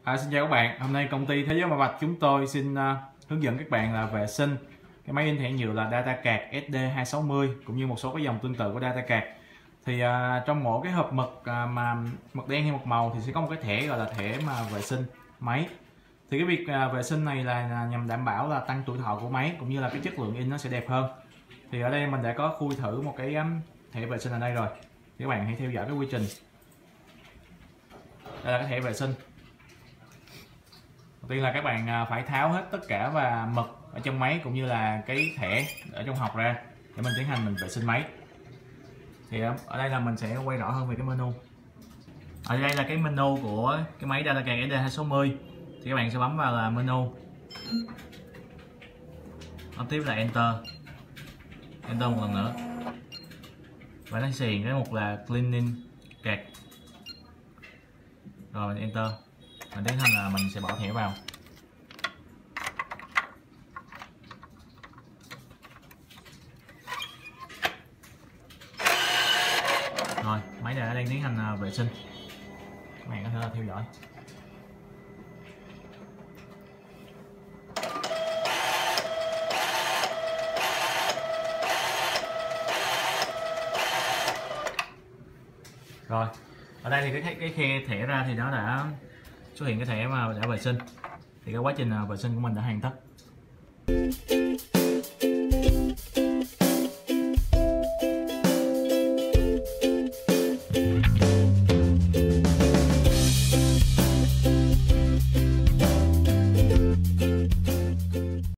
Xin chào các bạn, hôm nay công ty Thế giới Ma Vạch chúng tôi xin hướng dẫn các bạn là vệ sinh cái máy in thẻ nhựa là DataCard SD260 cũng như một số cái dòng tương tự của DataCard. Thì trong mỗi cái hộp mực mà mực đen hay mực màu thì sẽ có một cái thẻ gọi là thẻ mà vệ sinh máy. Thì cái việc vệ sinh này là nhằm đảm bảo là tăng tuổi thọ của máy cũng như là cái chất lượng in nó sẽ đẹp hơn. Thì ở đây mình đã có khui thử một cái thẻ vệ sinh ở đây rồi. Thì các bạn hãy theo dõi cái quy trình. Đây là cái thẻ vệ sinh. Đầu tiên là các bạn phải tháo hết tất cả và mực ở trong máy cũng như là cái thẻ ở trong hộp ra để mình tiến hành mình vệ sinh máy. Thì ở đây là mình sẽ quay rõ hơn về cái menu. Ở đây là cái menu của cái máy DataCard SD260. Thì các bạn sẽ bấm vào là menu, bấm tiếp là Enter một lần nữa và nó sẽ hiện cái mục là Cleaning Card. Rồi mình Enter, mình tiến hành là mình sẽ bỏ thẻ vào. Rồi máy đã đang tiến hành vệ sinh, các bạn có thể theo dõi. Rồi ở đây thì cái khe thẻ ra thì nó đã xuất hiện cái thẻ mà đã vệ sinh. Thì cái quá trình vệ sinh của mình đã hoàn tất.